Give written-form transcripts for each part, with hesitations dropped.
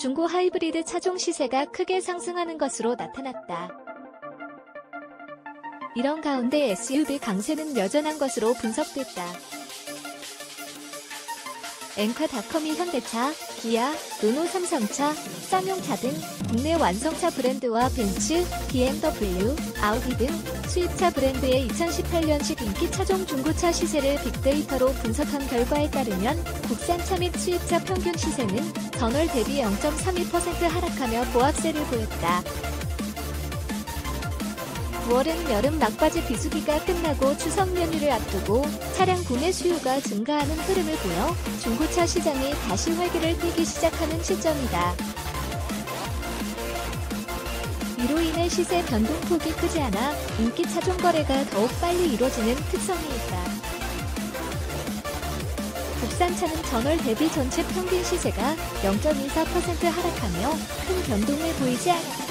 중고 하이브리드 차종 시세가 크게 상승하는 것으로 나타났다. 이런 가운데 SUV 강세는 여전한 것으로 분석됐다. 엔카닷컴이 현대차, 기아, 르노 삼성차, 쌍용차 등 국내 완성차 브랜드와 벤츠, BMW, 아우디 등 수입차 브랜드의 2018년식 인기 차종 중고차 시세를 빅데이터로 분석한 결과에 따르면 국산차 및 수입차 평균 시세는 전월 대비 0.32% 하락하며 보합세를 보였다. 9월은 여름 막바지 비수기가 끝나고 추석 연휴를 앞두고 차량 구매 수요가 증가하는 흐름을 보여 중고차 시장이 다시 활기를 띠기 시작하는 시점이다. 이로 인해 시세 변동폭이 크지 않아 인기 차종 거래가 더욱 빨리 이뤄지는 특성이 있다. 국산차는 전월 대비 전체 평균 시세가 0.24% 하락하며 큰 변동을 보이지 않았다.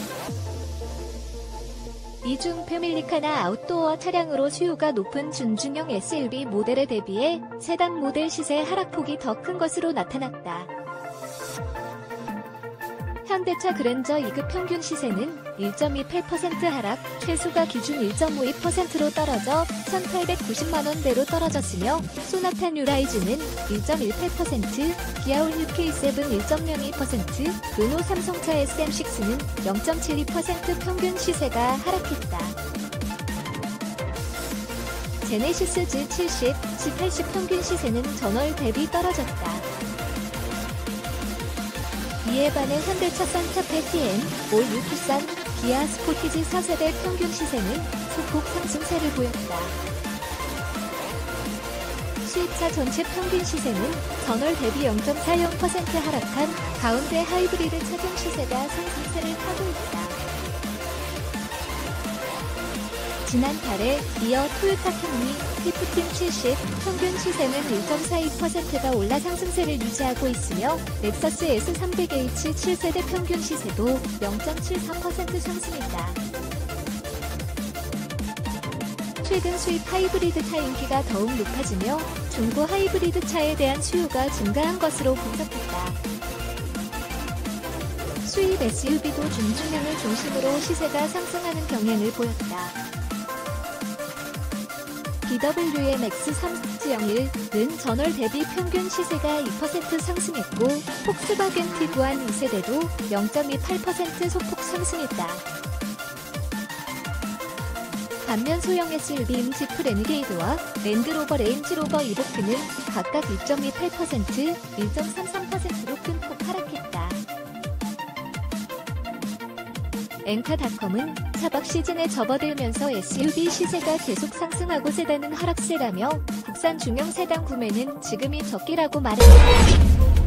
이 중 패밀리카나 아웃도어 차량으로 수요가 높은 준중형 SUV 모델에 대비해 세단 모델 시세 하락폭이 더 큰 것으로 나타났다. 현대차 그랜저 2급 평균 시세는 1.28% 하락, 최소가 기준 1.52%로 떨어져 1,890만원대로 떨어졌으며 소나타 뉴라이즈는 1.18%, 기아올 UK7 1.02%, 르노 삼성차 SM6는 0.72% 평균 시세가 하락했다. 제네시스 G70, G80 평균 시세는 전월 대비 떨어졌다. 이에 반해 현대차 산타페 TN, 올 6투싼, 기아 스포티지 4세대 평균 시세는 소폭 상승세를 보였다. 수입차 전체 평균 시세는 전월 대비 0.40% 하락한 가운데 하이브리드 차종 시세가 상승세를 타고 있다. 지난달에 이어 토요타 캠리, 리프팅 70 평균 시세는 1.42%가 올라 상승세를 유지하고 있으며 렉서스 S300H 7세대 평균 시세도 0.74% 상승했다. 최근 수입 하이브리드 차 인기가 더욱 높아지며 중고 하이브리드 차에 대한 수요가 증가한 것으로 분석했다. 수입 SUV도 준중형을 중심으로 시세가 상승하는 경향을 보였다. BWM X301는 전월 대비 평균 시세가 2% 상승했고 폭스바겐 티구안 2세대도 0.28% 소폭 상승했다. 반면 소형 SUV인 지프 레니게이드와 랜드로버 레인지로버 이보크는 각각 2.28%, 1.33%로 큰 폭 하락했다. 엔카닷컴은 차박 시즌에 접어들면서 SUV 시세가 계속 상승하고 세단은 하락세라며 국산 중형 세단 구매는 지금이 적기라고 말했다.